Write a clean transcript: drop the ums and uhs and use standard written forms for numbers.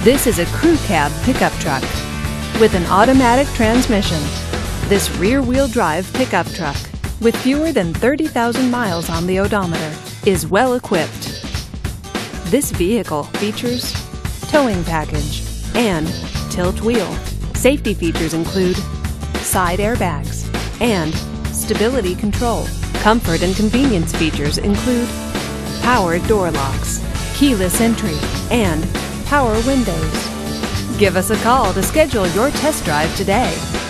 This is a crew cab pickup truck with an automatic transmission. This rear-wheel drive pickup truck, with fewer than 30,000 miles on the odometer, is well equipped. This vehicle features towing package and tilt wheel. Safety features include side airbags and stability control. Comfort and convenience features include power door locks, keyless entry, and power windows. Give us a call to schedule your test drive today.